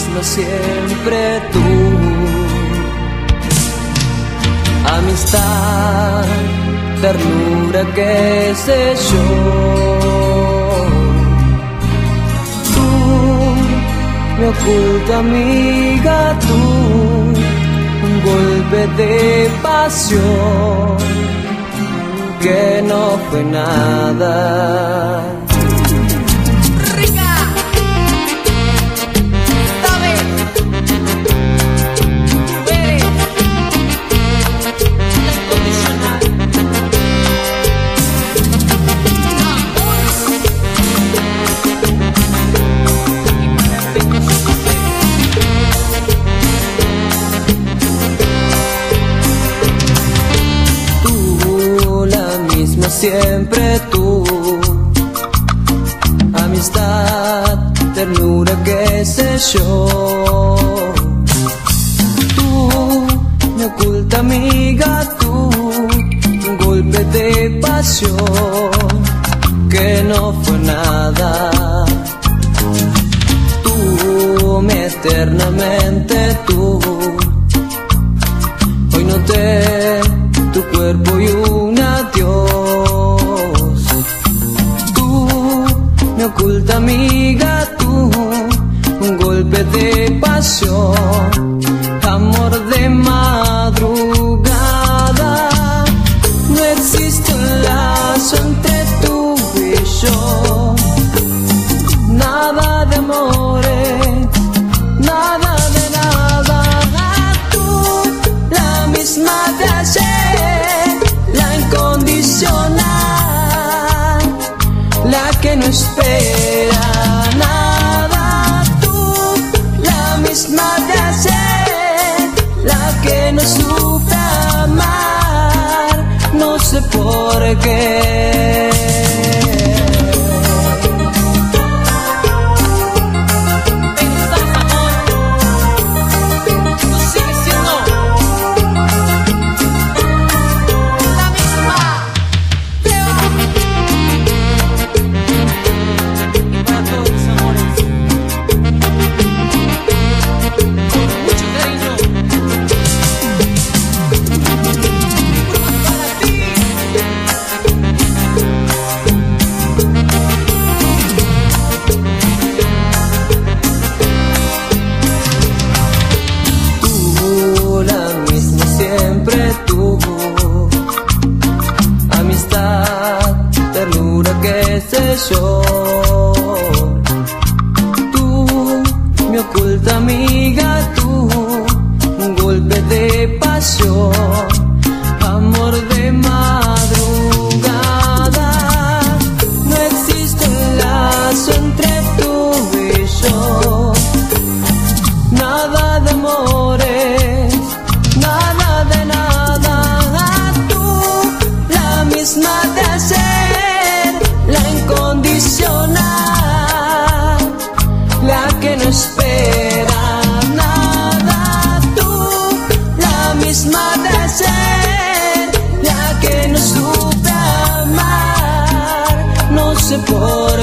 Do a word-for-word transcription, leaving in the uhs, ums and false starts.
misma siempre tú. Amistad, ternura, qué sé yo. Tú, mi oculta amiga, tú, un golpe de pasión que no fue nada. Siempre tú, amistad, ternura, qué sé yo. Tú, mi oculta amiga, tú, un golpe de pasión que no fue nada. Tú, mi eternamente tú, hoy noté tu cuerpo y un adiós. Mi oculta amiga, tú, un golpe de pasión, amor de madrugada. No existe un lazo entre tú y yo, nada de amores, nada de nada. Tú, la misma de ayer, la incondicional, la que no espera nada. Tú, la misma de ayer, la que no supe amar, no sé por qué. Qué sé yo. Tú, mi oculta amiga, tú, un golpe de pasión, amor de madrugada. No existe un lazo entre tú y yo, nada de amores, nada de nada. Tú, la misma de ayer, la incondicional, la que no espera nada. Tú, la misma de ayer, la que no supe amar, no sé por